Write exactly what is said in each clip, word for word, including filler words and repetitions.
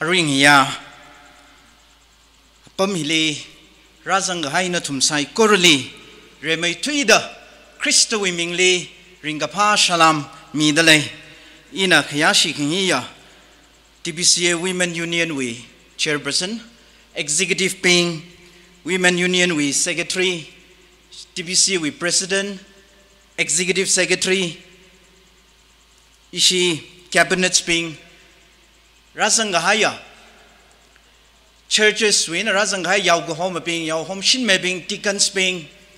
ริงเฮียปั๊มฮิลีราจังกะให้นทุมไซกอรลีเรไม่ทุยดะคริสต์วิมิงลีริงกะพาชลามมีดเลยอินะขยาชิคิงเฮีย ที พี ซี เอ Women Union we Chairperson Executive Ping Women Union we Secretary ที พี ซี we President Executive Secretary ishi Cabinet Ping razang gahaya churches win razang gahaya yaw go home ping yaw home shin me ping deacons ping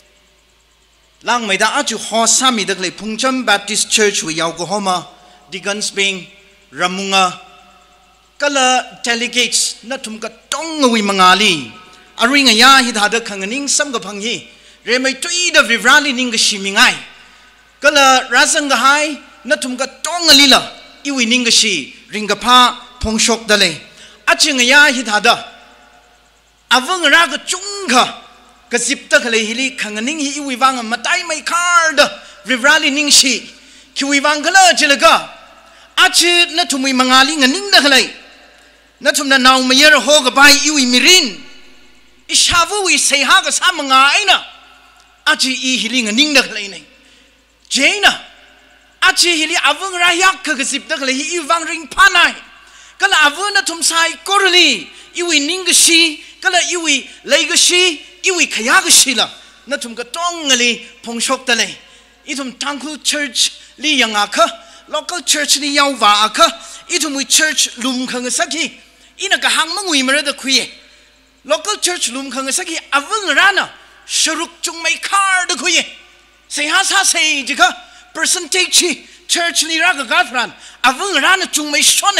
lang mai da aju ho sami dak le Phungcham Baptist Church we yaw go home deacons ping ramunga kala delegates na thum ka tong wi mangali aringa ya hi da da khanganing sam ga phanghi re mai tui da vivrali ning ga shimingai kala razang gahai na thum ka tong alila iwi ning ga shi ringa pha phongshok dale aching ya hi da da avang ra ga chung kha ka zip ta khale hili khanganing hi iwi wang matai mai khar da vivrali ning shi ki wi wang kala chilaga achi na thumui mangali nganing da khale na thum na naw mayer ho ga bai iwi mirin ishavu wi sei ha ga sa manga aina achi i hili nganing da khale nei jaina achi hili avang ra yak ka zip ta khale hi iwi wang ring phanai kala avuna thum sai korli iwi ning ga shi kala iwi lei ga shi iwi khaya ga shi la na thum ga tong ngali phongshok ta le i thum tangku church li yanga kha local church li yaw wa kha i thum wi church lum khang sakhi ina ka hang mangui mara da khuye local church lum khang sakhi avung rana shuruk chung mai khar da khuye sei ha sa sei ji kha percentage church li ra ga gatran avung rana chung mai shone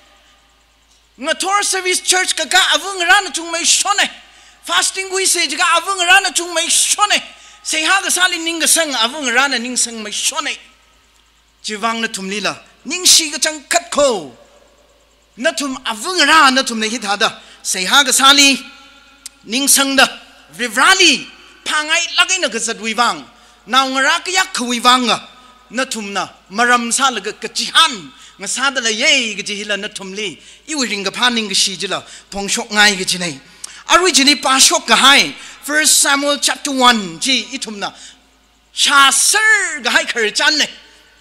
nga Thor Service Church ka ka avung rana chung mai shone fasting wi se ji ka avung rana chung mai shone sei ha ga sali ning ga sang avung rana ning sang mai shone ji wang na thum lila ning shi ga chang khat kho na thum avung ra na thum ne hi tha da sei ha ga sali ning sang da vivrali phangai lagai na ga zat wi wang naw ngara ka yak khwi wang ga na thum na maram sa la ga ka chi han nga sa da la ye ga ji hila na thum li I wi ring ga phaning ga shi ji la phongshok ngai ga ji nei arui ji ni pa shok ga hai First Samuel chapter one ji I thum na cha sir ga hai khar chan ne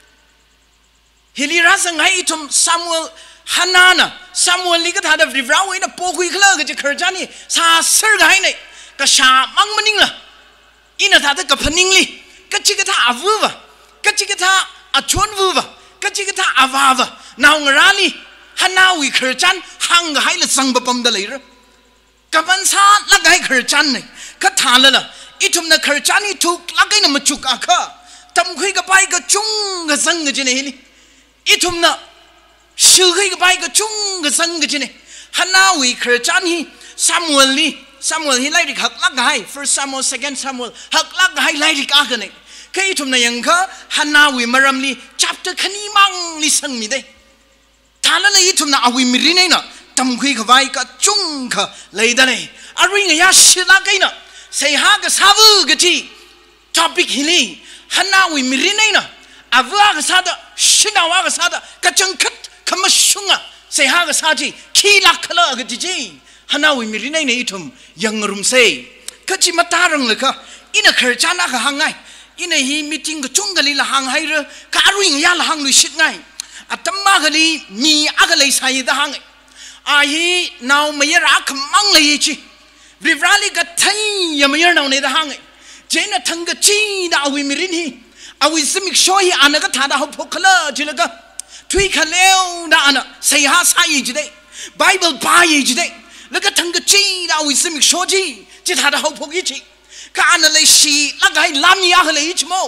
hili ra sang hai I thum Samuel hanana Samuel li ga tha da vivra we na po khui khla ga ji khar chan ni sa sir ga hai nei ka sha mang maning la ina tha da ka phaning li ka chi ga tha avu wa ka chi ga tha achon vu wa ka chi ga tha avava naw ngrali hanawi khar chan hang ga hai la sang ba pam da lai ra ka ban sa la ga hai khar chan nei ka tha la la I thum na khar chan ni thuk la ga na ma chuk a kha tam khui ga pai ga chung ga sang ga ji nei ni I thum na shu khui ga pai ga chung ga sang ga ji nei hanawi khar chan hi Samuel li Samuel hi lai ri hak la ga hai First Samuel Second Samuel hak la ga hai lai ri ka ga nei kai thum na yang kha hanawi maram li chapter khani mang li sang mi dei thala la I thum na awi mi ri nei na tam khui ga vai ka chung kha lai da nei ari nga ya shila kai na sei ha ga savu ga ji topic hili hanawi mi ri nei na avwa ga sa da shina wa ga sa da ka chung khat khama shunga sei ha ga sa ji khi la khala ga ji ji hanawi mi ri nei nei thum yang rum sei ka chi mata rang la ka ina khar chana ga hangai ina hi meeting ga chung gali la hang hai ra ka aring ya la hang lu shit ngai atamma gali mi aga lai sai da hang a hi naw mayar ak mang lai chi vivrali ga thai ya mayar naw ne da hang jena thang ga chi da awi mirin hi awi simik shoi ana ga tha da ho phokla jila ga thui khaleu da ana sai ha sai ji de bible ba yi ji de la ga thang ga chi da awi simik shoji ji tha da ho phoki chi ka ana le shi la gai lam ya le ich mo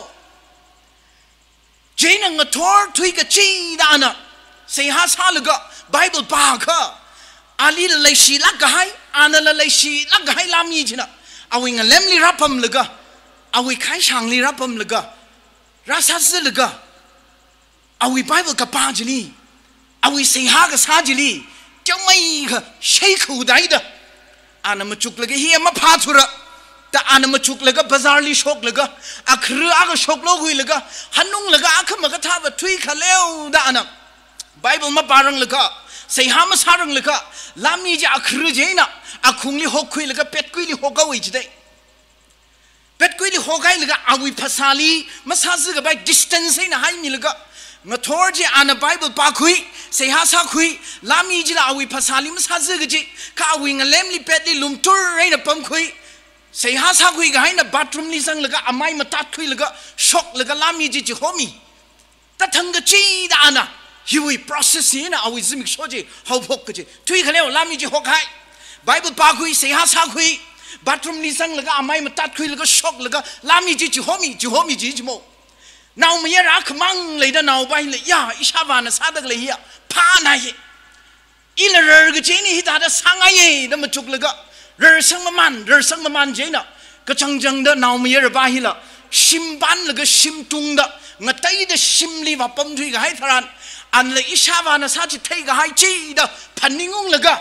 jena nga Thor thui ka chi da ana sei ha sa le ga bible ba ka ali le shi la gai ana le shi la gai lam yi jina awi nga lem li rapam le ga awi khai chang li rapam le ga rasa se le ga awi bible ka pa jili awi sei ha ga sa jili kyang mai ka shei khu dai da ana ma chuk le ga hi ma pha thura ta ana ma chuk lega bazar li shok lega akhru aga shok lo hui lega hanung lega akham ga tha ba thui khaleu da ana bible ma parang lega sei ha ma sarang leka lami ji akhru je na akhungli hokhui leka petkui li hokawi jidai petkui li hokai leka awi phasali masazu ga bai distance na hai mi leka ngathor ji ana bible pa khui sei ha sa khui lami ji la awi phasali masazu ga ji ka awi ngalem li pet li lum tur reina pam khui sei ha sa khui ga hai na bathroom li sang leka amai matat khui leka shock leka lami ji ji homi ta thang ga chi da ana hiwi process ni na awi zimik shoji how phok ji thui khale lami ji hok hai bible pa khui sei ha sa khui bathroom li sang laga amai matat khui laga shock laga lami ji ji homi ji homi ji ji mo now me ra khmang le da now bai le ya ishawa na sadak le ya pha na ye ila rer ga je ni da da sanga ye da ma chuk laga rer sang ma man rer sang ma man je na ka chang jang da now me ra ba hi la sim ban laga sim tung da ngatai da sim li wa pam thui ga hai tharan an le ishawa na sa ji thai ga hai chi da phaningung laga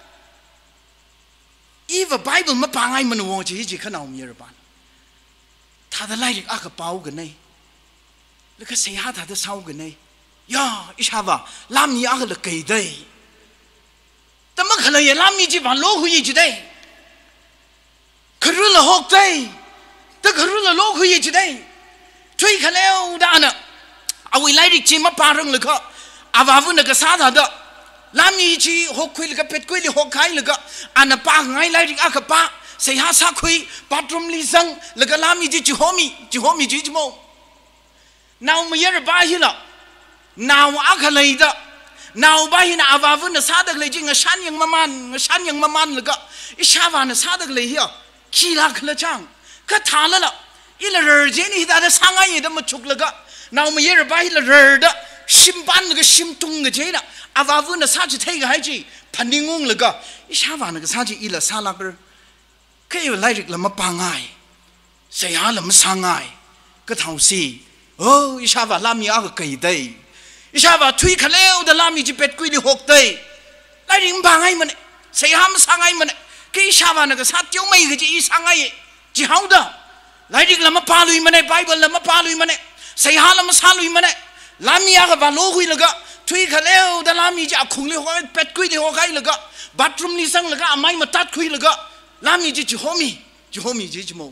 Eva Bible ma pangai manuwo ji ji khanau mi ban tha da lai rik aka pau ga nei le ka sei ha tha da sau ga nei ya ishawa lam ni aka le kai dai ta ma khala ya lam ni ji ban lo hu yi ji dai khru la hok dai ta khru la lo hu yi ji dai thui khaleu da na awi lai rik ji ma parang le kha awavu na ka sa da da lami ji hokhui le ka pet koi le hokai le ka ana pa ngai lai ring aka pa sei ha sa khui bathroom li sang le ka lami ji ji homi ji homi ji ji mo now me yer ba hi la now aka lai da now ba hi na awavu na sa dak le ji nga shan yang maman nga shan yang maman le ka ishawa na sa dak le hi ki la khla chang ka tha la la ila rer je ni da da sanga ye da ma chuk le ka now me yer ba hi la rer da sim ban le ka sim tung ge je na awavu na sa ji thai ga hai ji phaningung le ka ishawa na ka sa ji ila sa la ker ke lai rik la ma pa ngai sei ha la ma sa ngai ka thau si oh ishawa la mi a ka kai dai ishawa thui khaleu da la mi ji pet kui li hok dai lai rik pa ngai man sei ha ma sa ngai man ke ishawa na ka sa tiu mai ge ji sa ngai ji hau da lai rik la ma pa lui man bible la ma pa lui man sei ha la ma sa lui man la mi a ka ba lo hui le ka thui khaleu da lami ji akhung le hoi pet kui le hokai le ga bathroom ni sang le ga amai matat kui le ga lami ji ji homi ji homi ji ji mo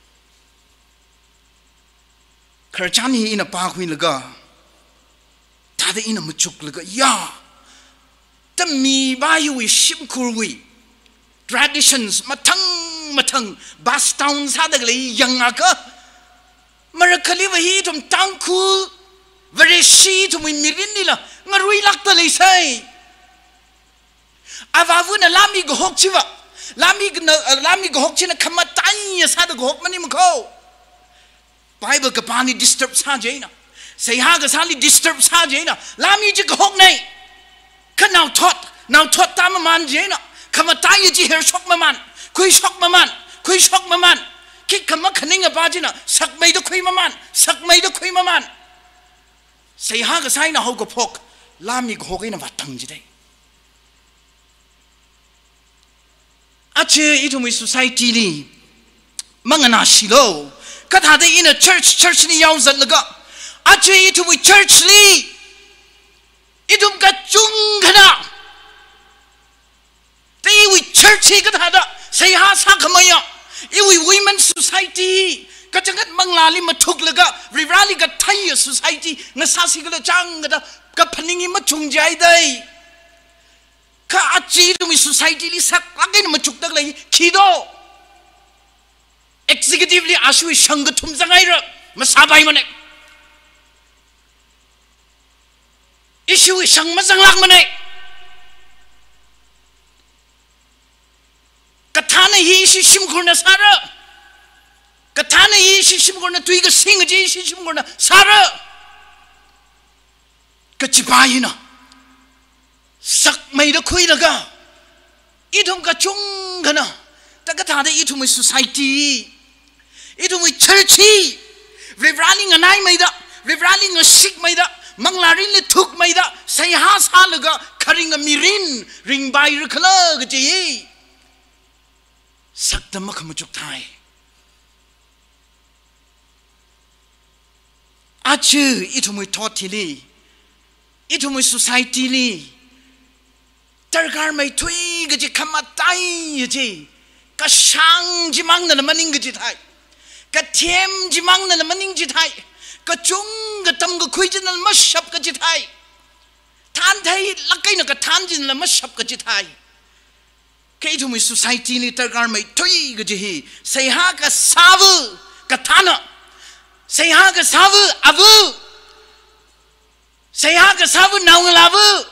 kharchani ina pa kui le ga ta da ina machuk le ga ya ta mi ba yu wi shim kur wi traditions mathang mathang bas town sa da le yang aka mar khali wa hi tum tang khu very she to me mirin nila ngarui lakta le sai awavu na lami go hok chiwa lami lami go hok china khamatai ya sa da go hok mani mko bible ka pani disturb sa jaina sei ha ga sali disturb sa jaina lami ji go hok nei ka now thot now thot ta man jaina khamatai ji her shok man kui shok man kui shok man ki khama khaning ba jina sak mai da kui man sak mai da kui man sei ha ga sai na ho go phok lami go hogai na watang ji dai ache itu mi society ni mangana shilo ka tha de in a church church ni yaw zat laga ache itu mi church li idum ka chung khana te wi church hi ka tha da sei ha sa khamaya i wi women society ka changat manglali mathuk laga rivrali ka thai society nga sasi ka chang ga ka phaningi ma chung jai dai ka achi tu mi society li sak again ma chuk tak lai khido executively ashui sang thum jangai ra ma sabai mane issue sang ma janglak mane ka thana hi shi sim khurna sara kathana yi shishim gorna tui ga sing ji shishim gorna sara ka chipai na sak mai da khui laga idum ka chung gana ta ka tha da idum society idum church hi revralling anai mai da revralling a sik mai da manglarin le thuk mai da sai ha sa laga kharing mirin ring bai ru khala ga ji sak ta ma kham chuk thai achu itu mui thought li itu mui society li Tergar may tui gaji kamatai ji ka sang ji mang na maning gaji thai ka thiam ji mang na maning ji thai ka chung ga tam ga khui jin ma shap gaji thai than thai lakai na ka than jin la ma shap gaji thai kai tu mi society ni tergar may tui gaji hi sai ha ka savu ka thana sai ha ka savu avu sai ha ka savu naung lavu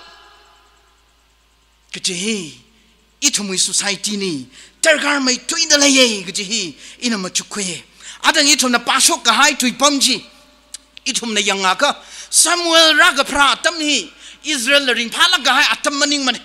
Kajihi, itu mui society ni tergar mai tui da laye kajihi ina machukwe. Adang itu na pasok kahai tui pamji. Itu na yang aka Samuel raga pra atam ni Israel ring pala kahai atam maning man.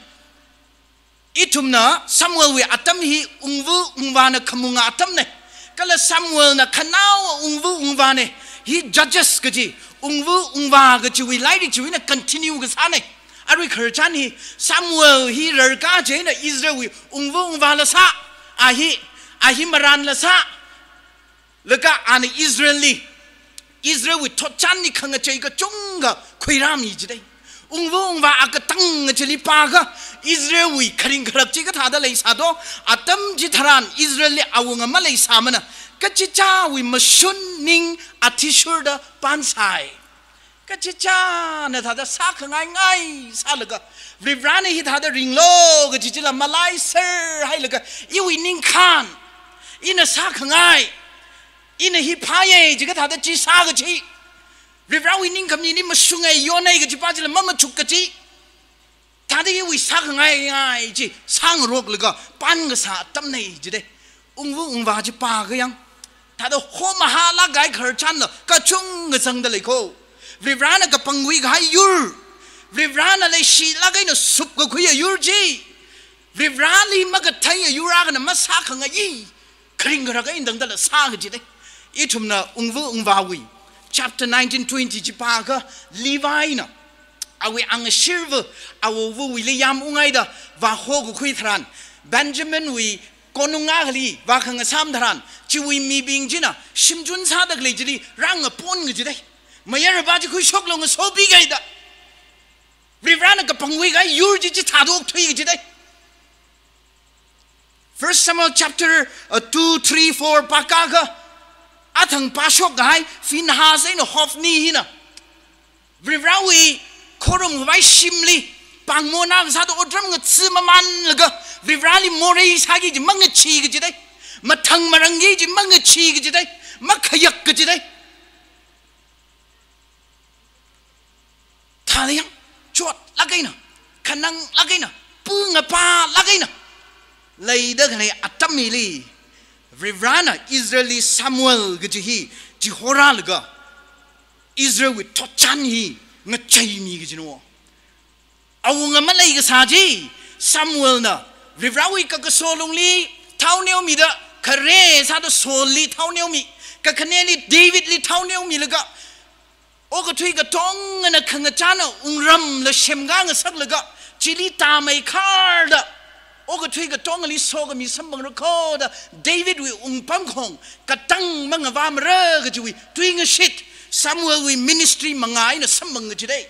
Itu na Samuel we atam hi ungvu ungwana kamunga atam ne. Kala Samuel na kanao ungvu ungwane hi judges kaji ungvu ungwa kaji we like to na continue kasane. Ari kerjaan hi Samuel hi rerka je na Israel wi ungvu ungva la sa ahi ahi maran la sa lega an Israeli Israel wi thochan ni khanga chei ka chunga khoiram ni je dai ungvu ungva aka tang cheli pa ga Israel wi kharing kharak chi ka thada lei sa do atam ji tharan Israeli awunga ma lei sa mana ka chi cha wi mashun ning athishurda pansai Kachicha na thada sak ngai ngai sa laga vivrani hi thada ringlo ga chichila malai sir hai laga iwi ning khan ina sak ngai ina hi phaye jiga thada chi sa ga chi vivrawi ning kamni ni masungai yonai ga chi pa jila mama chuk ga chi thada iwi sak ngai ngai chi sang rok laga pan ga sa tam nei jide ungwu ungwa chi pa ga yang thada ho mahala gai khar chan na ka chung ga sang da lai ko Vivrana ka pangwi ga yur Vivrana le shi lagay na sup ga kuya yur ji Vivrali magatay yura ga na masaka nga yi Kring ga ga indang dala sa ga ji de Itum na ungvu ungvawi Chapter nineteen twenty ji pa ga Levi na Awi ang shirva awo vu wi le yam ungay da Va ho ga kuy thran Benjamin wi konunga gali Va ka nga sam thran Chi wi mi bing ji na Shimjun sa da gali ji rang nga pon ga ji de Mayar baji kui shok long so big ay da. Vivrana ka pangwi ga yur ji ji thadok thui ji dai. First Samuel chapter uh, two, three, four pakaga athang pasok ga fin ha sai no hofni hina. Vivrawi korum vai shimli pangmona sa do odram nga tsima man laga Vivrali more sagi ji mang chi ga ji dai. Mathang marangi ji mang chi ga ji dai. Makhayak ga ji dai. Thaliang chot lagay na kanang lagay na punga pa lagay na layda kanay atamili Vivrana Israeli Samuel gajihi jihora laga Israel with tochan hi nga chaymi gajino awu nga malay ga saji Samuel na Vivrawi ka kasolong li tau neo mi da kare sa do sol li tau neo mi ka kaneli David li tau neo mi laga Oga tui ka tong na kanga chana ungram la shemga nga sak laga chili ta mai kar da Oga tui ka tong li soga mi sambang rako da David wi ungpam kong katang mga vam ra ga jiwi tui nga shit Samuel wi ministry mga ina sambang nga jide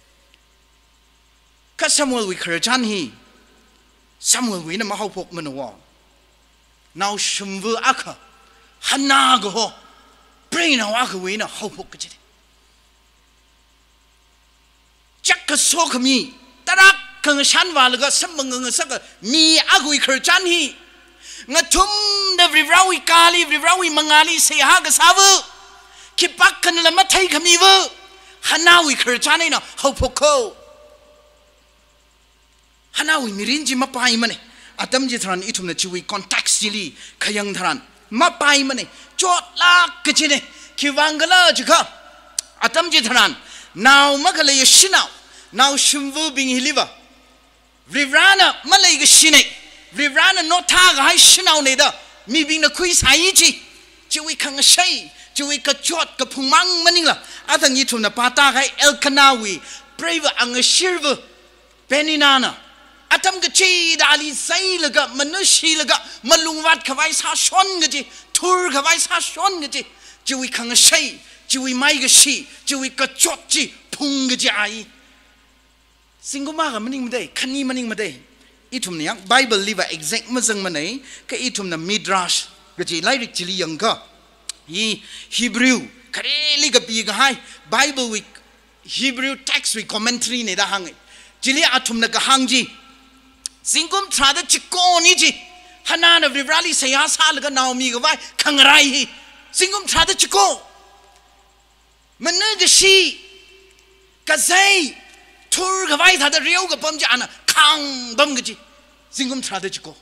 Ka Samuel wi karajan hi Samuel wi na mahawpok manawa Now shumvu aka hanaga ho Pray na waka wi na hawpok ka jide Chaka soka mi tarak kang shan walaga sambang nga saka mi agui kerjan hi nga tum da vivrawi kali vivrawi mangali se haga savu kipak kan la matai kami vu hanawi kerjan ina hopoko hanawi mirinji mapai mane atam ji thran itum na chiwi context jili khayang thran mapai mane chot la kachine kiwangala jika atam ji thran now magala yashinaw now shumvu bing hiliva Vivrana malay ga shine Vivrana no ta ga hai shinaw ne da mi bing na kui sai chi chiwi khang shai chiwi ka chot ka phumang maningla atang yitum na pata ga Elkanawi preva ang shirva peninana atam ga chi da ali sai laga manushi laga malungwat khawai sa shon ga ji thur khawai sa shon ga ji chiwi khang shai chiwi mai ga shi chiwi ka chot chi phung ga ji ai Singuma ka maning maday, kani maning maday. อีทุ่มเนี่ยไบเบิลลีว่า exact มาจังมันไหนก็อีทุ่มน่ะมิดราชก็จีไลริกจิลียังก็ฮีฮีบรูคดีลีกับปีก็ให้ไบเบิลวิฮีบรูเท็กซ์วิคอมเมนทรีเนี่ยได้หังจิลีอาทุ่มน่ะก็หังจีสิงคุมทราดจิโกนี่จีฮันนานะวิบราลีเสียสาลก็นาวมีก็ไว้ขังไรสิงคุมทราดจิโกมันนึกชีก็ใจทูร์ก็ไว้ถ้าจะเรียวก็ปั๊มจะอันน่ะขังปั๊มก็จีสิงคุมทราดจิโก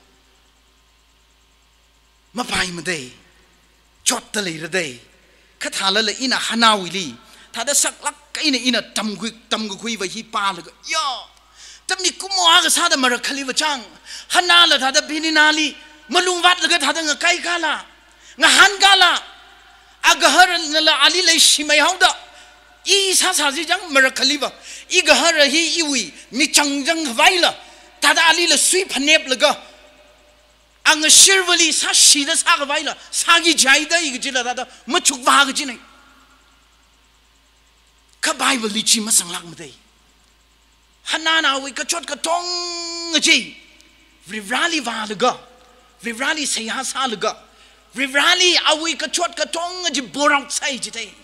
มาไปมาได้จอดทะเลระได้ข้าทาละเลยอินะฮันนาวิลีถ้าได้สักลักก็อินะอินะตำกุยตำกุยไว้ฮีปาเลยก็ย่อแต่มีกุมว่าก็ซาดมารักขลีวจังฮันนาละถ้าได้พินินาลีมาลุงวัดเลยก็ถ้าได้งะไก่กาละงะฮันกาละอากาฮาร์นั่นละอาลีเลยชิไม่เอาดะอีซาซาจิจังมารักขลีวะอีกาฮาร์ฮีอีวีมีจังจังไว้ละถ้าได้อาลีเลยสวีพเนบเลยก็อังเชื่อว่าลีสักชีดสักไว้ละสักใจได้อีกจีละได้มาชุกว่ากันจีนี่ข้าไบเบิลลีจีมาสังลักมาได้ฮันนานาวิกระชดกระทงจีวิบราลีวาลก็วิบราลีเสียหาลก็วิบราลีเอาวิกระชดกระทงจีบรักใส่จีได้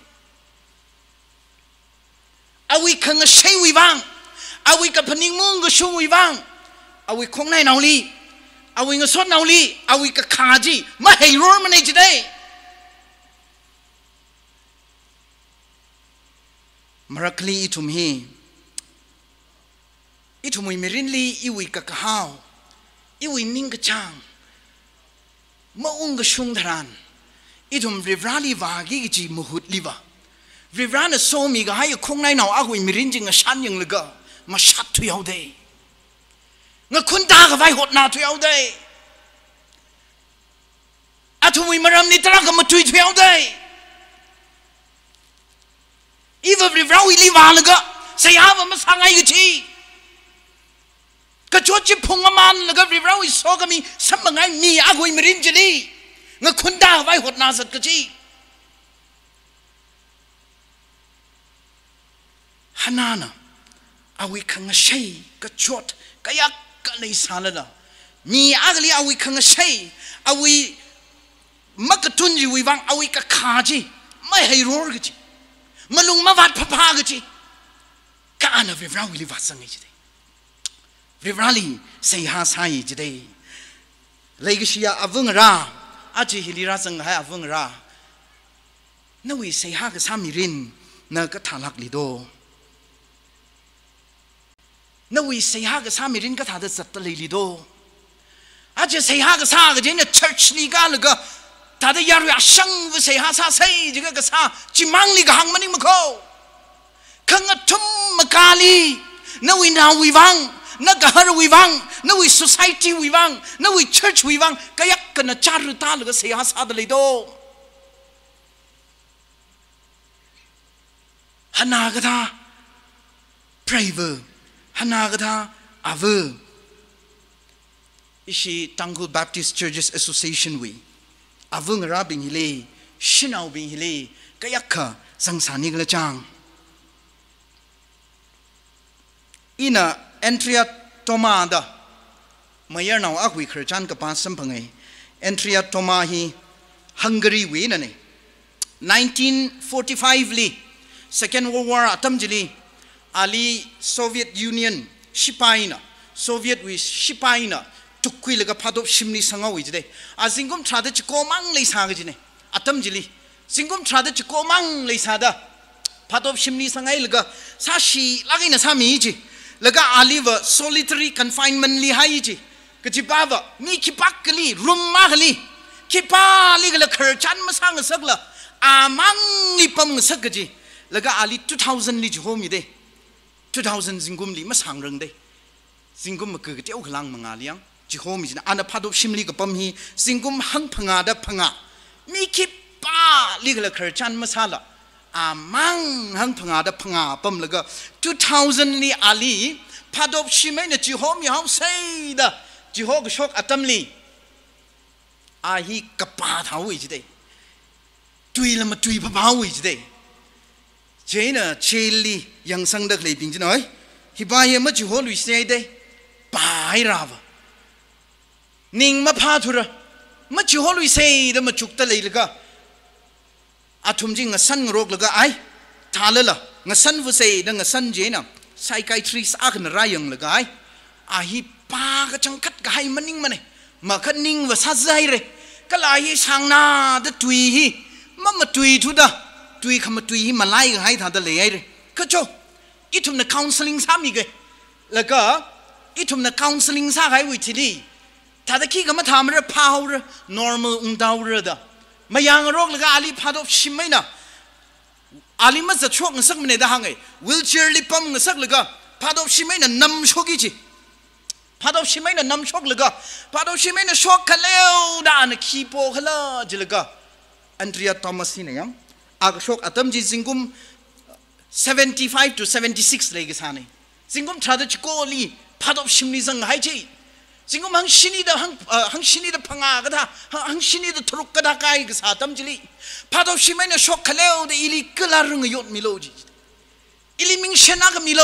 เอาวิขังเชยวิบังเอาวิกับพนิงมุงก็ช่วยบังเอาวิคงในนาลีเอาวิงสดนาลีเอาวิกขาจีมาให้รู้มันในจีได้มารักลีอีทุ่มฮีอีทุ่มวิมิรินลีอีวิกกะฮาวอีวินิงกะจังมาอุงกะชุงทรานอีทุ่มริบราลีวากีจีมุหุดลีวาริบรานะโซมีก็ให้คงในนาอาวิมิรินจิงกะชันยังเลยก็มาชัดทุยเอาได้งะคุณตาก็ไว้หดนาทุยเอาได้อาทุ่มวิมารำนิตรังก็มาทุยทุยเอาได้อีวริบราวิลีวาเลยก็เสียว่ามาสังไงก็ชีก็ชดจิพงมันแล้วก็ริบราวิโซก็มีสมังไงมีอากุยมิรินจีนีงะคุณตาไว้หดนาสัตก็ชีฮันนานะอาวิขังเชยก็ชดก็ยักก็เลยสารละมีอากลีอาวิขังเชยอาวิมักตุนจีวิวังอาวิก็ขาจีไม่ให้รู้ก็จีมาลุงมาวัดพระพาก็จีก็อันนั้นริบราวิลีวัดสังเกตริบราลีเสียหาสายจีได้เลยก็เชียอวงราอาจีฮิลิราสังให้อวงรานั่นวิเสียหาก็สามีรินนั่นก็ทารักลีโดนั่นวิเสียหาก็สามีรินก็ทาเดสัตตลีลีโดอาจีเสียหาก็สาก็เจเนี่ย church ลีกาเลยก็ถ้าได้ยารุอาชังวิเสียหาสาใส่จีก็ก็สาจิมังลีก็หังมันนี่มาเข้าขังทุ่มมกาลีนั่นวินาวิวังนักฮาร์วิวังนั่นวิ society วิวังนั่นวิ church วิวังก็ยักกันนะจารุตาลก็เสียหาสาดเลยโดฮันนากระทา prayer ฮันนากระทา aver อิชิตังกู Baptist Churches Association วิอาวุงราบิงฮิเลชินเอาบิงฮิเลก็ยักขะสังสานิกละจังอินะเอนทรียโตมาดะเมื่อนาอักวิครจันกับปาสัมพังไงเอนทรียโตมาฮีฮังการีวีนั่นเองnineteen forty-fiveลี Second World War อัตมจิลีอาลีโซเวียตยูเนียนชิปายนะโซเวียตวิชิปายนะทุกคุยเลยกับพัดชิมนิสังเอาไว้จีเดอาสิงคมทราดจิโกมังเลยสางจีเนี่ยอัตมจิลีสิงคมทราดจิโกมังเลยสาดะพัดชิมนิสังไงเลยก็ซาชีลักอินะสามีจีแล้วก็อาลีวะ solitary confinement ลีให้จีก็จีบ้าวะมีคิปักกลีรุมมากลีคิปาลีก็เลยขรจันมาสร้างสักละอามังลีปั๊มสักจีแล้วก็อาลีtwo thousandลีจีโฮมีเดtwo thousandสิงคมลีมาสร้างเรื่องเดสิงคมมันเกิดที่เอาขลังมังอาลียังจีโฮมีจีนะอันนั้นพัดชิมลีก็ปั๊มฮีสิงคมหังพังอาดพังอามีคิปาลีก็เลยขรจันมาสร้างละอามังหังพังอาดพังอาปั๊มแล้วก็two thousandลีอาลีพัดชิมเนี่ยจีโฮมีเขาใส่ดะจีโฮก็ชกอัตมลีอาฮีกปาเท้าอีจีเดตุยละมาตุยพะพาวอีจีเดเจน่ะเชลียังสังเด็กเลยปิงจีน้อยฮิบายมาจีโฮลุยเซเดปายราวนิงมาพาทุระมาจิฮอลุยเซย์เดมาจุกตะเลยลก็อาทุมจิงงัสันโรกลก็ไอทาเลยล่ะงัสันฟุเซย์ดังงัสันเจน่ะไซไคทริสอากันไรยังลก็ไออาฮิปากจังคัดกายมันนิ่งมันเนี่ยมาคัดนิ่งว่าซาใจเลยก็ลายช่างนาเดตุยฮีมันมาตุยทุดะตุยคำมาตุยฮีมาไล่กันให้ทาเดเลยเลยก็โจอีทุมใน counseling สามีกันแล้วก็อีทุมใน counseling สาใครวิธีดีถ้าตะกี้ก็มาทำเรื่อง power normal อุ้งดาวเรื่องเด้อมายังโรคแล้วก็อาลีพาดอชิมไม่นะอาลีมันจะช่วงสักมันได้หังไง wheelchair ลิปั๊มกันสักแล้วก็พาดอชิมไม่นะนำโชกิจิพาดอชิมไม่นะนำโชกแล้วก็พาดอชิมไม่นะโชกขเลวด่านคีโปขลาจิแล้วก็แอนเดรียทอมัสนี่นะยังอากโชกอัตมจิซิงกุมseventy-five to seventy-six เลยก็สานี่ซิงกุมทราดจิโกลีพาดอชิมนี่สังหายจีสิ่งมันชินีเดหังหังชินีเดพังอากระดาหังชินีเดทรุกกระดากายกษาตั้มจิลีพาดอชิไม่เนช็อกขเลวเดอิลีกลารุงยศมิโลจิอิลีมิงเชนักมิโล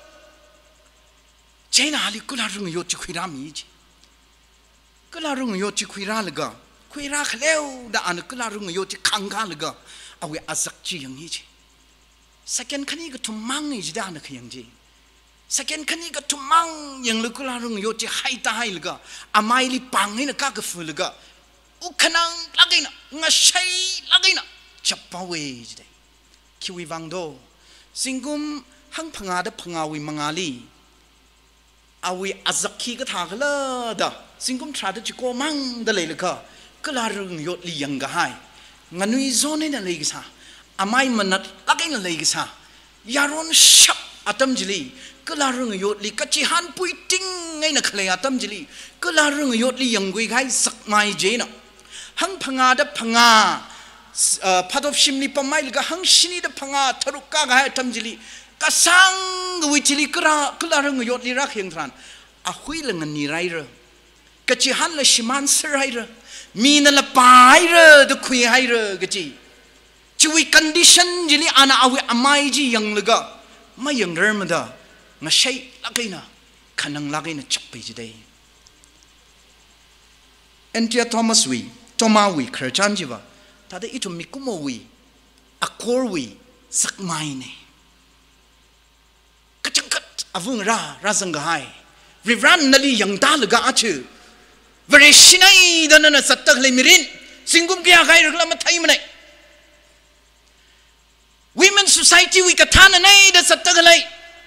เจน่าลิกลารุงยศจิคุยรามีจิกลารุงยศจิคุยราลกะคุยราขเลวดาอันกลารุงยศจิขังกาลกะเอาไว้อาศักจีอย่างนี้จิสักแค่ขันนี้ก็ทุ่มมังนี่จิดานะขยังจีสักแค่ขันนี้ก็ทุ่มมังยังลึกลารุงโยจิให้ตายเลยก็อาไม่ลิปังให้นะก้ากฟูเลยก็อุขนังลักไงนะงาใช้ลักไงนะจับปาเวจได้คิวิวังโดสิงกุมหังพังอาดพังอาวิมังอาลีอาวิอาซักขีก็ทากละดะสิงกุมทราดจิโกมังได้เลยเลยก็ก็ลารุงโยลียังก็ให้งานุยโซนนี่นั่นเลยก็ซะอาไม่มันนัดลักไงนั่นเลยก็ซะยารอนชับอาตัมจิลีก็ลารุงยศลีกัจจิฮันปุยติ้งไงนักเลยอาตัมจิลีก็ลารุงยศลียังกุยไงสักไม่เจนะหังพังอาดพังอาพัดอบชิมลีปะไม่ลก็หังชินีดพังอาทารุกกะไงอาตัมจิลีก็สังกุยจิลีก็ลาก็ลารุงยศลีรักยังทรานอาคุยเรื่องนี้ไรเรกัจจิฮันละชิมันสไรเรมีนั่นละปายเรดูคุยให้เรกัจจิชีวิตคอนดิชันจิลีอานาเอาไว้อาไม่จียังเลยก็ไม่ยังเริ่มได้งั้นใช่ลักไงนะขันังลักไงนะจับไปจีได้เอ็นทีอาทอมัสวีทอมาวีคราจันจีวะถ้าได้อีทุมิกุโมวีอักคอร์วีสักไม่เนี่ยกระจังกัดอาวุงราราสังกายริรันนั่นลียังตาลกาชื่อเวรชินัยดันนั่นสัตตะเลยมิรินสิงกุมกี้อะไรรึกละมาไทยมันเนี่ย Women Society วิกฐานนั่นเดสัตตะเลย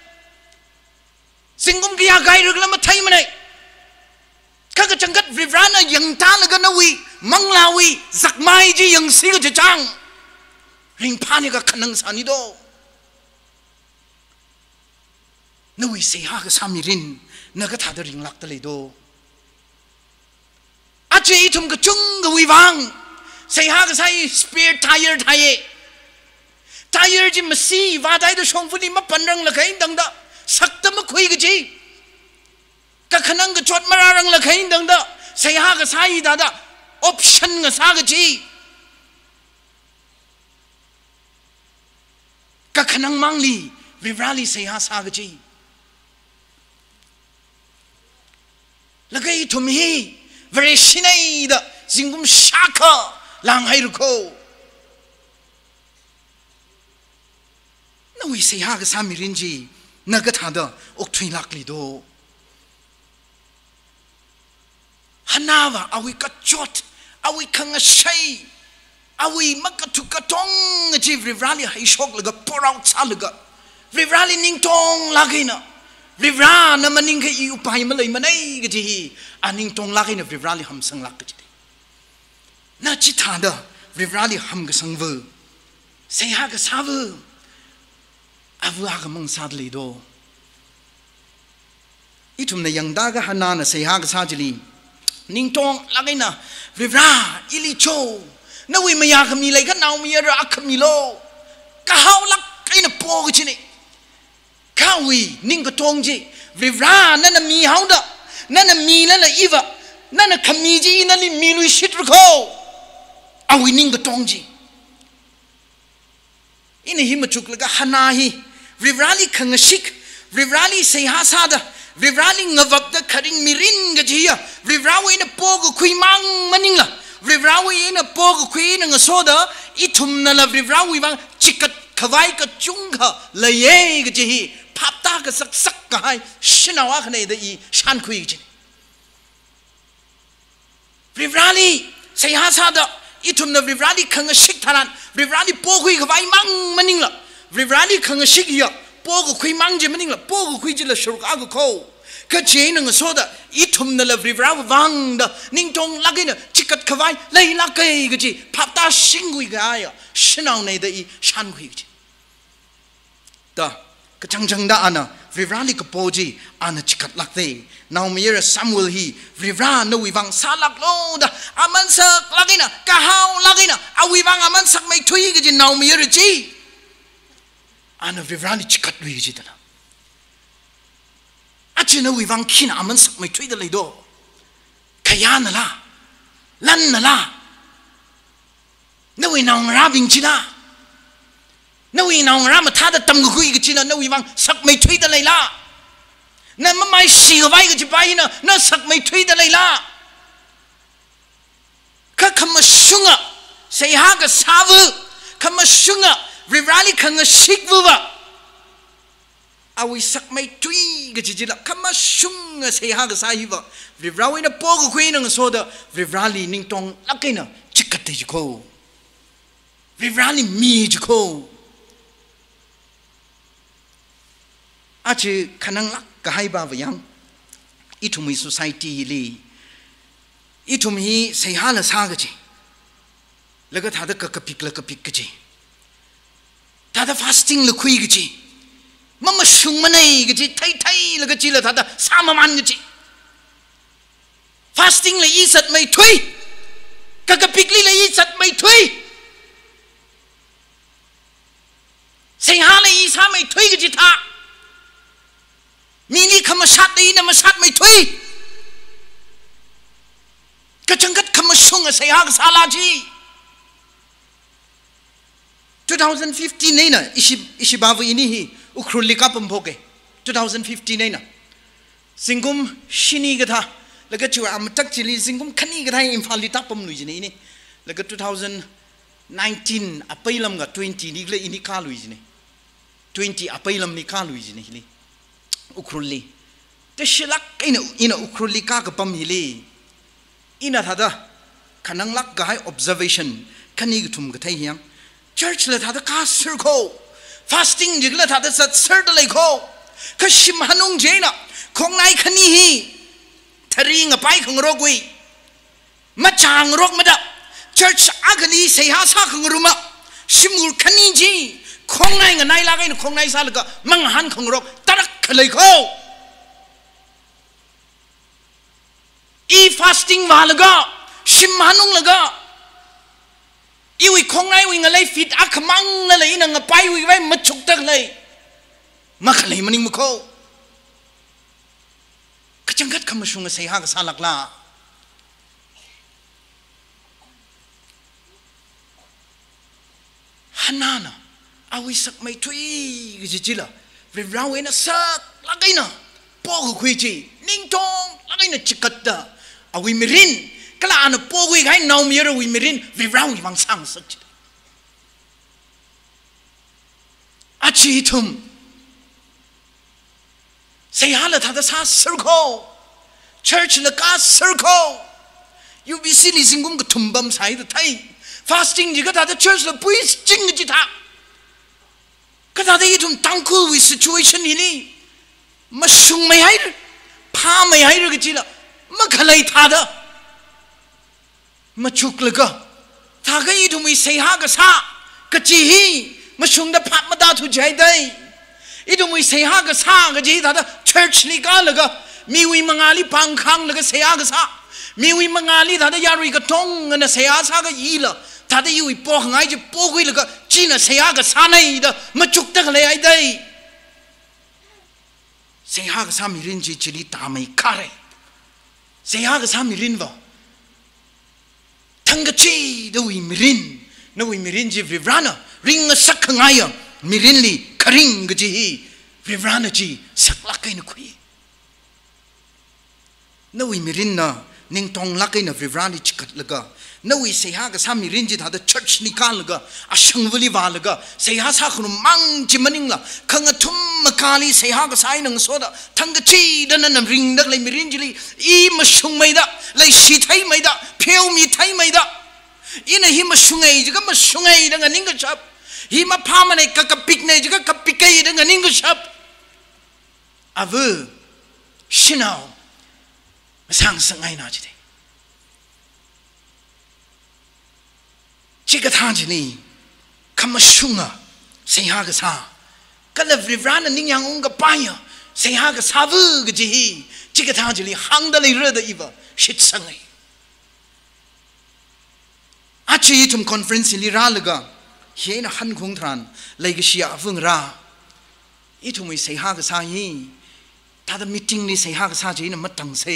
สิงกุมกี้อะไรรึกละมาไทยมันเนี่ยข้ากระจังกัดริรันยังตาลกันนะวีมังลาวีสักไม่จียังสิกจะจังริงพานี่ก็ขนังสานิโดนวีเสียหากสามีรินนักท่าดริงลักตะเลยโดอาเจทุมกจุงกวีวังเสียหากใส่สเปียร์ไทยร์ไทยไทยร์จิมซีว่าได้ดูชงฟุนีมาปันรังละใครดังดะสักตะมาคุยกันจีก็ขนังก็จดมารังละใครดังดะเสียหากใส่ดาดะออปชั่นก็สากจีก็ขนังมังลีริบราลีเสียหาสากจีแล้วก็อีทุมฮีเวรชินัยดะสิงกุมชาคาลังไฮรุโคนวิเสียหากสามีรินจีนักท่าดะอกทุยลักลีโดฮันนาวะอาวิกัดจดอาวิขังชัยอาวิมักกะทุกกะตงจีริบราลีให้โชคแล้วก็ปราวชาแล้วก็ริบราลีนิ่งตงลักนะริบรานะมันนิ่งแค่อีอุปายมาเลยมันไอ้กะจีอันนิ่งตรงลักนะริบราลีหำสังลักกะจีน่าจิตท่าดะริบราลีหำกะสังเวเสียหากสาวอาวุธก็มังสาดลีโดอีทุมในยังดากะฮันนานะเสียหากสาจลีนิ่งตรงลักนะริบราอิลิโชนวิมายาขมีเลยก็นาวมีอะไรอักขมีโลก็เฮาลักไอ้น่ะโปกจีนี่ข้าวีนิ่งก็ตรงจีริบรานั่นน่ะมีเฮาดะนั่นน่ะมีนั่นน่ะอีวะนั่นน่ะขมีจีนั่นนี่มีลุยชิตรุโคอาวินิ่งก็ตรงจีอินหิมจุกเลยก็ฮานาฮีริบราลีขังชิกริบราลีเสียหาซาดะริบราลิงวับเดคริงมิรินกะจีอะริบราวีนะโปกคุยมังมันนิงละริบราวีนะโปกคุยนังโซดาอิทุมนั่นละริบราวีบังจิกขวายกจุงค่ะเลยเย่กะจีภาพตากะสักสักกะให้ชินาวะขนาดอีชันคุยจีริบราลีเสียหาซาดะอิทุมนั่นริบราลีขังชิกทานันริบราลีโปกุยขวายมังมันนิงละริบราลีขังชิกเยอะโปกคุยมังจีมันนิงละโปกคุยจีละชุกอากเขาก็เจนังโซดาอิทุมนั่นละริบราวังดะนิงตงลักกินจิกขวายเลยลักเกยกะจีภาพตาชิงกุยกะไอ้ชินาวในเดอีชันคุยจีต่อกจังจังดาอันน่ะริบราลิกโปจีอันน่ะจิกัดลักเตนาวมีเรซัมเวลฮีริบรานวิวังซาลักโลดาอามันสักลักกินะกะฮาวลักกินะอาวิวังอามันสักไม่ทุยกจีนาวมีเรจีอันน่ะริบราลิจิกัดลุยจีตนะอาจจะนวิวังขินอามันสักไม่ทุยเดเลยโดขยันน่ะล่ะลั่นน่ะล่ะนวินองราบิงจีล่ะนวีนองรามาท่าแต่ตำกุยกันจีนะนวีวังสักไม่ช่วยแต่เลยล่ะนั่นมันไม่สีไว้กันจีไปนะนั่นสักไม่ช่วยแต่เลยล่ะข้าคำมาชุงอ่ะเสียหากับสาวคำมาชุงอ่ะริบราลีขังชิกวัวเอาไว้สักไม่ช่วยกันจีละคำมาชุงอ่ะเสียหากับสาววัวริบราลีน่ะปอกคุยนั่งโซดาริบราลีนิ่งตรงลักกินะจิกกัดติจิโกริบราลีมีจิโกอาจจะขนังลักก็ให้บ่าวยังอีทุมี society ลีอีทุมีเสียหาละสากจีแล้วก็ท่าตะกะกะปิกละกะปิกกจีท่าตะ fasting ละคุยกจีมันมาชุงมันไอ้กจีไทยไทยละกจีละท่าตะสามมันกจี fasting ละอีสัตไม่ถุยกะกะปิกลีละอีสัตไม่ถุยเสียหาละอีสาไม่ถุยกจีท่ามีนี่คำมาชัดดีนะมาชัดไม่ถุยก็จังกัดคำมาชงอะเสียหากสาลาจีtwenty fifteenนี่นะอิชิอิชิบาวีนี่ฮีอุครุลิกาปุ่มพกเอtwenty fifteenนี่นะสิงคุมชินีก็ท่าแล้วก็ชัวร์อามาตักจิลีสิงคุมขันนี่ก็ท่าอินฟาลิตาปุ่มลุยจีนี่นี่แล้วก็twenty nineteenอภัยลำกับtwentyนี่ก็เลยอินิคาลุยจีนี่twentyอภัยลำนี่คาลุยจีนี่นี่อุครุลีแต่เชลักอินะอินะอุครุลิกากับปั๊มฮิลีอินะท่าตาขนังลักก็ให้ observation ขันนี่ก็ทุ่มก็ท่าเฮียง church เลยท่าตาคาส circle fasting จิกเลยท่าตาสัตว์เสร์เลยเขาก็ชิมฮันุงเจนะคงในขันนี่ฮีทารีงไปของโรกุยมาจางโรคมาดับ church อากลีเสียหาซาของรุมะชิมูลขันนี่จีคงในกันในลากันคงในซาลก็มังหันของโรคตรักเลยเขาอี fasting มาแล้วก็ชิมฮันุงแล้วก็อีวิคงในวิงอะไรฟิตอักมังนั่นเลยนั่งไปวิไว้มาฉุกตักเลยมาขเลยมันนิ่งมุขก็จังกัดคำชงเสียหากสาลักลาฮันนานะเอาวิสักไม่ทุยก็จะจีละเรื่องราวเองนะสักลักไงนะปอกคุยจีนิ่งตรงลักไงนะจิกัดดาเอาวิมิรินก็ละอันปอกคุยให้น้องมีอะไรวิมิรินเรื่องราวที่วังสังสักจีอาชีพทุ่มเสียหาละท่าตาซา circle church ละกา circle ยูบีซีลิสิงกุมก็ทุ่มบัมใส่ตัวไทย fasting จีก็ท่าตา church ละปุ้ยจริงจีท่าก็ท่าตาอีทุ่มตั้งคู่วิ situation นี้มาชุงไม่ให้พาไม่ให้หรือก็จีละมาขลัยท่าตามาชุกเลยก็ท่าก็อีทุ่มวิเสียหาก็ซาก็จีฮีมาชุงได้พับมาดาทุใจได้อีทุ่มวิเสียหาก็ซาก็จีท่าตา church นี่ก็เลยก็มีวิมังอาลีปังคังเลยก็เสียหาก็ซามีวิมังอาลีท่าตายารุยก็ทงเงินเสียหาซาก็ยีละท่าตาอยู่ปอกไงจะปอกเลยก็จีน่ะเสียหาก็ซาในเด้อมาชุกตั้งเลยไอ้ได้เสียหากสามีรินจีจิลิตาไม่คาร์เสียหากสามีรินวะทั้งกจีดูวิมิรินนวิมิรินจีวิบรานะริงสักไงอ่ะมิรินลีคาริงกจีวิบรานะจีสักลักไงนุคุยนวิมิรินนะนิ่งตองลักไอ้นะวิบรานิจิกัดละก็นวิเสียหาก็สามิรินจิตหาแต่ชัชนิการละก็อาชังวลีวาละก็เสียหาสักคนมังจิมันนิ่งละขังทุ่มมกาลีเสียหาก็สายนังโซดาทั้งกจีดันนั่นริงดักเลยมิรินจิลีอีมาชุงไม่ได้เลยชีไทยไม่ได้เพียวมีไทยไม่ได้อีน่ะฮิมาชุงไงจะก็มาชุงไงดังนิ่งก็ชับฮิมาพามันไอ้กะกะปิกไงจะก็กะปิกไงดังนิ่งก็ชับอาวูชินาวสังสังไงน่าจิตจิกทางจีนี่คำชุงอ่ะเสียหากษาก็เลยริบร้านนิ่งยังองค์กับไปอ่ะเสียหากษาวูกจีฮีจิกทางจีนี่หังดเลยเรื่องอีบะชิดสังไงอาชีพทุมคอนเฟรนซ์ลีราลก็เฮียนะฮันคงทรานเลยก็เชียร์ฟงราอีทุมไอเสียหากษาฮีถ้าจะมีติ้งนี่เสียหากษาจีน่ะมัดตังเซ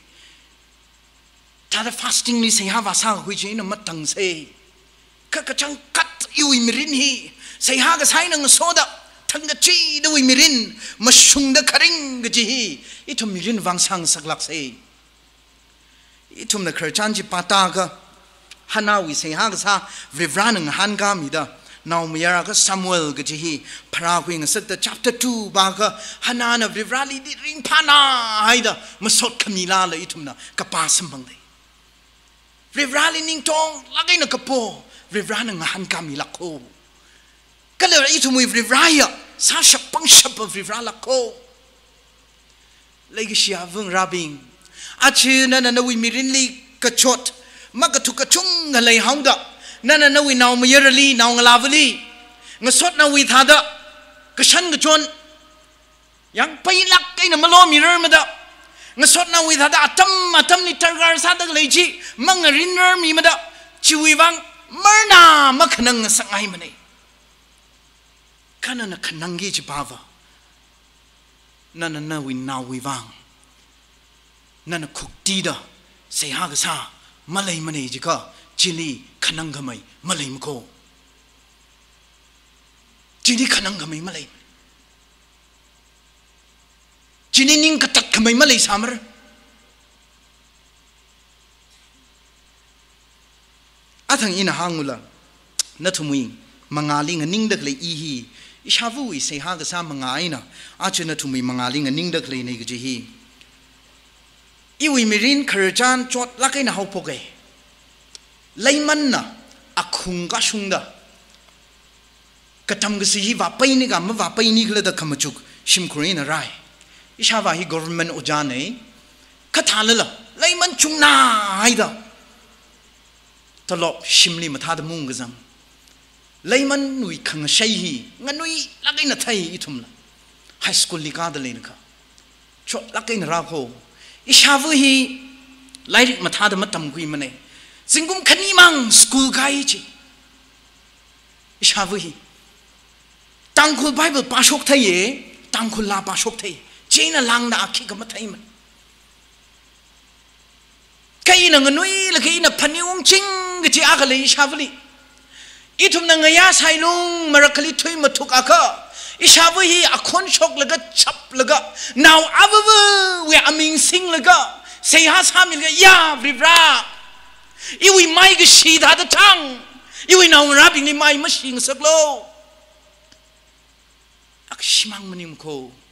ถ้าจะฟาสติ้งนี่เสียหาวาสาคุยจีน่ะมัดตังเซก็กระชังกัดอยู่มิรินฮีเสียหากษานังโซดาทั้งกระจีดูมิรินมาชุงเดคาริงกจีฮีอีทุมมิรินวังสังสักลักเซอีทุมนักคริสเตียนจีปาตากะฮันนาวิเสียหากษาวิบรานังฮันกามิดานาวมีอะไรก็ซามูเอลกจีฮีพระคุยกันสักแต่ chapter two บางก็ฮันนานะวิบราลีดิริงพานาไฮดามาสดขมิลาเลยอีทุมนะกับปาสมบังเลยวิบราลีนิ่งทองลักไอ้นักกระโปวิบรานังฮันกามิลักโคก็เลยอีทุมวิบรายะซาชับปังชับวิบราลักโคเลยก็เชียร์วงราบิงอาชีนั่นน่ะวิมิรินลีกระชดมักกระทุกกระชุ่งอะไรห้องดะนั่นน่ะวินาวมีเยอรีนาวงลาวลีงสดนาวิธาดะกระชันกระชนยังไปลักไอ้น่ะมาล้อมีเรื่องมาดะงสดนาวิธาดะอัตมอัตมนี่ทาร์การซาดักเลยจีมังรินเนอร์มีมาดะชีวิวังมรณามักนังสังไงมันเองขันน่ะขนังกีจิบาวะนั่นน่ะนาวินาวิวังนั่นน่ะคุกตีดะเสียหากษามาเลยมันเองจิกะจิลีขนังกำไมมาเลยมโคจิลีขนังกำไมมาเลยจิลีนิ่งกระตักกำไมมาเลยสามรอาทั้งอินหางุละนัทมุยมังอาลิงนิ่งดักเลยอีฮีอิชาวุยเสียหากษามังอาอินะอาจนัทมุยมังอาลิงนิ่งดักเลยในกจีฮีอีวิมิรินคาร์จานจอดลักไอ้น่ะเขาพกเอไลมันนะอักหุงกะชุงดะกระทำกษีว่าไปนี่กันมาว่าไปนี่ก็เลยตะขมจุกชิมครีนอะไรอิชาว่าฮี government อุจานเองขัดทานเลยล่ะไลมันชุงน่าให้ดะตลอดชิมลีมาท่าดมุงกันจังไลมันหนุ่ยขังใช่ฮีงั้นหนุ่ยลักไอ้น่ะไทยอีทุ่มละไฮสคูลลิกาดเลยนะคะชดลักไอ้น่ะราโคอิชาว่าฮีไลริกมาท่าดมาทำกุยมันเองสิงกุมขณีมังสกูลไกจีอิชาวุยตังคุลไบเบิลปาชกไทยตังคุลลาปาชกไทยเจน่าลังน่าคิดกับมาไทยมันแค่อินังนุยแล้วแค่อินับพันยวงจิงก็จะอากาเลยอิชาวุยอีทุมนังยาไซลุงมารักลิทุยมาทุกอากาอิชาวุยอคนชกแล้วก็ชับแล้วก็นาวอาวุเวอมิงซิงแล้วก็เสียหาสามีแล้วก็ยาบริบราอีวิไม่ก็ชีดาตะทังอีวินาวรับอีนี่ไม่มาชิงสักโลอักชิมังมันยิมโค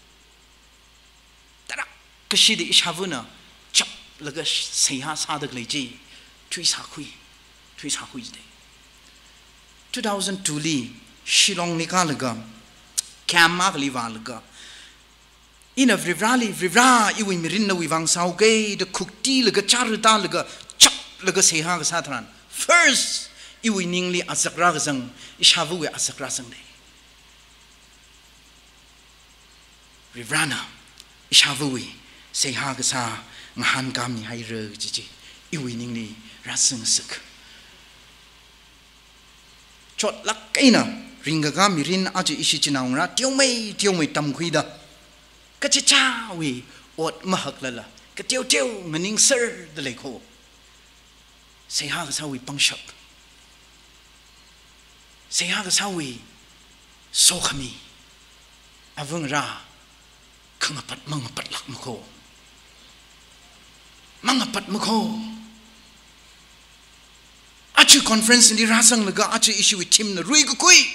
แต่ละก็ชีดิอิชาวุนะจับแล้วก็เสียหาสาดักเลยจีช่วยสาคุยช่วยสาคุยได้สองพันสองลีชิลองนิกาลก็แคมมากลีวาลก็อินาฟริบราลีฟริบราอีวิมิรินนาวิวังสาวเกย์เดคุกตีแล้วก็จารุตาแล้วก็แล้วก็เสียหากษาทาน first อีวินิงลีอัศกรากษังอิชาวุเวอัศกราสังเดริบรานาอิชาวุเวเสียหากษางหันกามีให้เรือจีจีอีวินิงลีรัศงศึกชดลักไอ้น่ะริงกากามีรินอาจจะอิชิจินาวนะเที่ยวไม่เที่ยวไม่ตำคุยดะก็จะจ้าวีอดมหักละละก็เที่ยวเที่ยวเงินนิงเซอร์เดลัยโคเสียหากษาวิปังชับเสียหากษาวิโซขมีอาวุงราขังปัดมังปัดหลักมโคมังปัดมะโคอาชีคอนเฟรนซ์นี่รัสังเลยก็อาชีอิชูวิทิมนะรุยก็คุย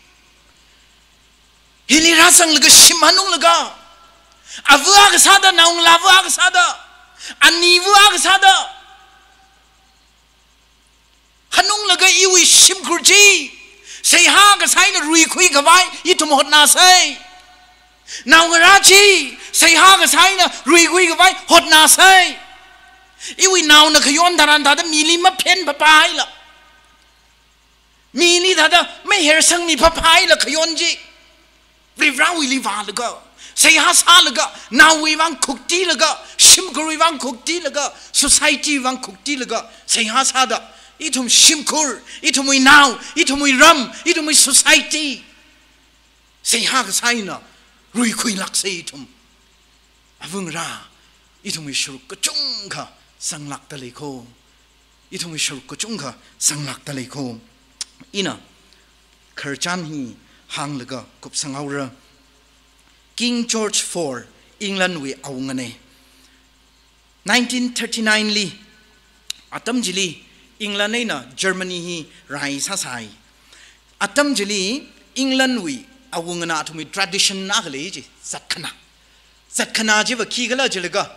ฮิลิรัสังเลยก็ชิมานุงเลยก็อาวัวก็ซาดะนาอุงลาวัวก็ซาดะอันนี้วัวก็ซาดะขนุงเลยก็อีวิชิมครูจีเสียหาก็ใช้นะรุยคุยกับไว้ยี่ทุ่มหดนาเซนาวกราชีเสียหาก็ใช้นะรุยคุยกับไว้หดนาเซอีวินาวนะขย้อนทารันทาดมีลิมาเพ้นพะพายละมีลิทาดไม่เห็นสังมีพะพายละขย้อนจีริบราวิลิวาละก็เสียหาซาละก็นาวิวังคุกตีละก็ชิมกริวังคุกตีละก็ society วังคุกตีละก็เสียหาซาดะอีทุมชิมคุรอีทุมวินาวอีทุมวิรัมอีทุมวิ society เสียหาก็ใช่นะรุยคุยลักเสียทุมอวงราอีทุมวิชุกก็จงค่ะสังลักตะเลโคอีทุมวิชุกก็จงค่ะสังลักตะเลโคอีน่ะเคอร์จันฮีฮังเลยก็กุบสังเอาเร King George the fourth อังกฤษวิเอาเงินเน่nineteen thirty-nineลีอัตมจิลีอังกฤษเนี่ยนะเยอรมนีฮีไรซาไซอัตมจิลีอังกฤษวิเอาเงินน่ะทุกมี tradition นักเลยจีสักขณะสักขณะจีว่าขี้กันแล้วจีเลยก็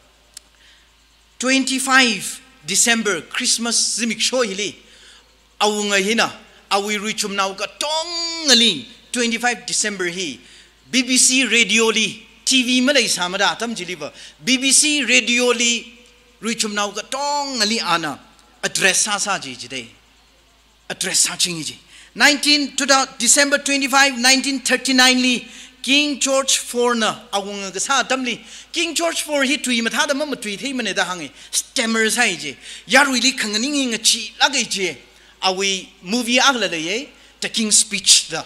twenty-fifth December Christmas ซิมิกโชยลีเอาเงินฮีนะเอาวิริชุมนาวก็ต้องลี twenty-fifth December ฮี B B C radio ลี T V ไม่ได้สามารถทำจิลีว่า B B C radio ลีริชุมนาวก็ต้องลีอานะ address ซาซาจีจีเด address ซาจิงจีnineteen December twenty-fifth nineteen thirty-nine ลี King George the fourth นะเอาเงินก็ซาทำลี King George the fourth ฮีตุยมาท่าดมันมาตุยที่มันเนี่ยได้หังไง stammer ใช่จียารุยลีขังงิงงิงชีลักไอจีเอาวิ movie อักเลยเลย the King speech da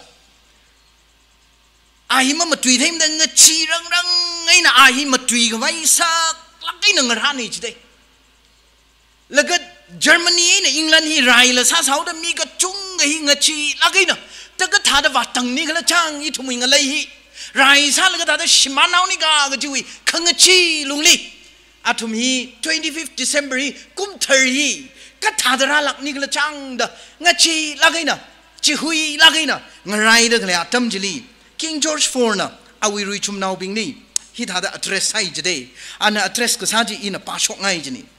อาหิมมาตุยที่มันเนี่ยชีรังรังไงนะอาหิมมาตุยกับไว้สักลักไอ้หนึ่งร้านนี่จีเดแล้วก็เยอรมนีเนี่ยอังกฤษฮีไรละซาสาวแต่มีก็จุงไอ้เงชีลักไอ้น่ะแต่ก็ท่าแต่ว่าตั้งนี้ก็ละช่างยี่ทุ่มเงอะไรฮีไรซาแล้วก็ท่าแต่ชิมานาวนี่ก็ก็จีวิขังชีลุงลีอาทุ่มฮี twenty-fifth December ฮีกุมเทอร์ฮีก็ท่าแต่ราลักนี่ก็ละช่างเด้เงชีลักไอ้น่ะจีหุยลักไอ้น่ะเงไรเด้ก็เลยอาตั้มจิลี King George the fourth น่ะเอาวิริชุมนาวบิงนี่ฮีท่าแต่ address ให้จีเดอันนั้น address ก็ซาจีอิน่ะป้าชกง่ายจีนี่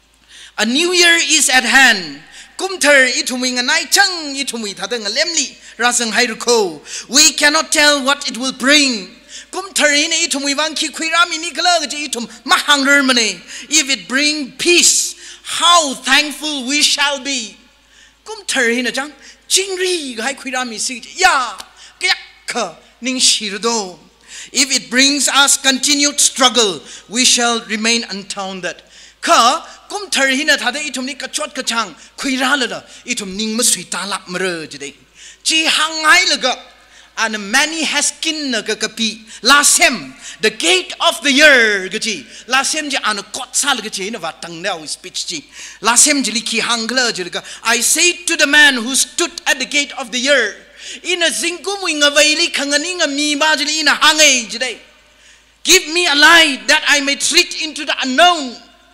A new year is at hand. Kumter itumi nganai chang itumi thadang lemli rasang hairuko. We cannot tell what it will bring. Kumter ine itumi wang ki khirami ni kala ji itum mahangler mane. If it bring peace, how thankful we shall be. Kumter ine chang jingri hai khirami si ya kyak ka ning shirdo. If it brings us continued struggle, we shall remain untaunted. Kaกุมเธอหินะท่าได้อิทุมนี้กระชดกระชังคุยร้าเลยล่ะอิทุมนิ่งมาสุยตาลับมาเลยจีเดจีหังไงเลยก็อัน many has skin นะก็กะปีลาเซม the gate of the year ก็จีลาเซมจีอันกอดซาเลยก็จีนะว่าตั้งแนว speech จีลาเซมจีลิขีหังเลยจีเลยก็ I say to the man who stood at the gate of the year อินะซิงกุมุยงะไว้ลิขังนี้งะมีบ้าจีลิอินะหังไงจีเด give me a light that I may treat into the unknown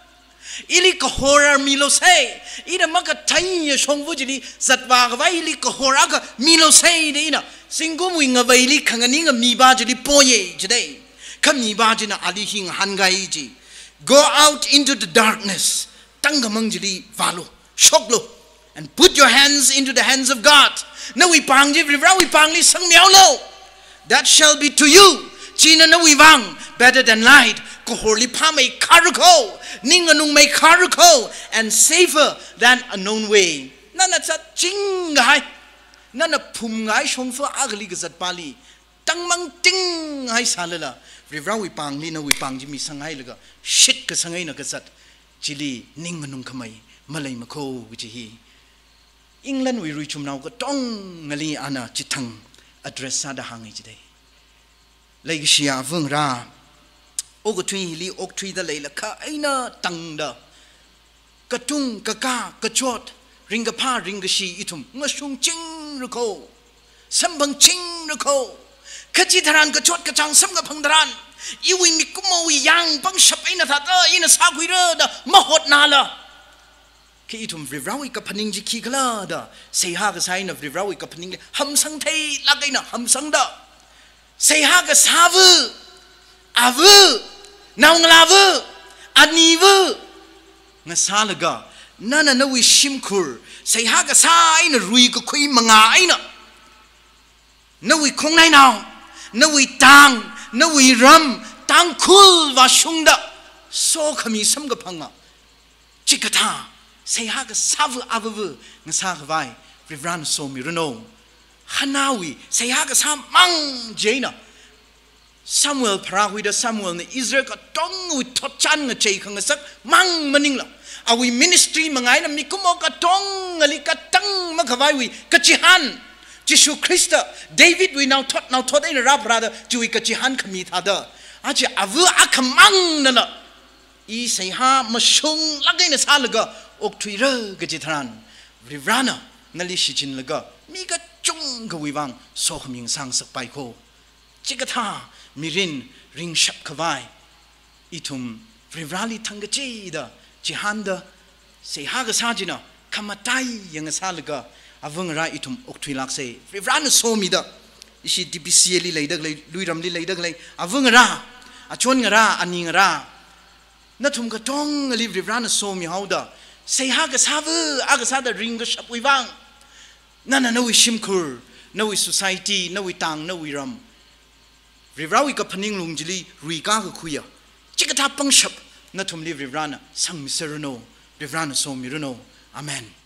ili ka horror milo say ina maka tanya shongwu jili zatwa ga vai ili ka horror ga milo say de ina singum winga vai ili khangani nga mi ba jili poye jide ka mi ba jina ali hing han gai ji go out into the darkness tangamang jili valo shoklo and put your hands into the hands of God na wi pang ji ra wi pang li sang miao lo that shall be to you china na wi wang better than light ko horli pa mai karko ning anung mai karko and safer than a known way nana cha ching gai nana phum gai shong fu agli ga zat pali tang mang ting hai salala rivra wi pang li na wi pang ji mi sangai la ga shit ka sangai na ga zat chili ning anung khamai malai ma kho gi hi England wi ru chum naw ga tong ngali ana chithang address sa da hangai ji dai lai gi shia vung raโอกทวีลีอกทวีตะเลยละค่ะไอ้น่ะตังดากระตุ้งกะกากระชดริงกะผ้าริงกะชีอิทุมงะชุงจิงระโคสัมบังจิงระโคขจิทรานกระชดกระจังสัมกะพังดรานอีวิมิกุโมวิยังปังชับไอ้นาทัดอินสากุยเรดมหดนาละคืออีทุ่มริบราวิกับพนิงจิคีกลาดะเสียหากสายนะริบราวิกับพนิงหำสังเทลักไอ้นะหำสังดะเสียหากสาวอาวูนาวงลาวอันนี้วูงสาลกะนั่นน่ะนวิชิมคูร์เสียหากสายนะรุยก็คุยมังไอ้นะนวิคงไหนนาวนวิตังนวิรัมตังคุลวาชุงดะโซขมิสัมกับพังะจิกตาเสียหากสาวอาวูงสาขวายริบรานโซมิรุโนฮานาวีเสียหากสามังเจนะซามูเอลพระวิดาซามูเอลในอิสราเอลก็ต้องวิทดจันงเจขังสักมังมันนิงละเอาวิมินิสทรีมังไงนะมีกุโมก็ต้องอะไรก็ตั้งมังขวายวิกจิฮันจิชูคริสต์เดวิดวินาวทดนาวทดได้รับราดจุยกจิฮันขมิธาดอาจจะอาวุอาขมังนั่นละอีเสียหามาชงลักไงนะซาลก็อกทวีเรกจิตรันริวรานะนั่นลิชิจินละก็มีก็จงกวิวังโซขมิงสังสักไปโคจิกตามิรินริงชับขวายอีทุมริวราลีทังกจีดาจิฮันดาเสียหากษาจินะขมาไตยังซาลก็อาวังราอีทุมอกทวีลักเซริวรานะโซมิดาอิชิดิบิเซียลีเลยดักเลยลุยรำลีเลยดักเลยอาวังราอาชวนงราอันนิงรานั่นทุมก็ต้องลิบริวรานะโซมิฮาวดาเสียหากษาวูอากษาดาริงก็ชับวิวังนั่นน่ะนวิชิมคูร์นวิสุสัยตีนวิตังนวิรัมริบราวิกับพนิงลุงจิลีรีกาก็คุยอ่ะจิกตาปังชับนั่นทุมลิบริวรานะสังมิเซรโนริวรานะโซมิรโนอาเมน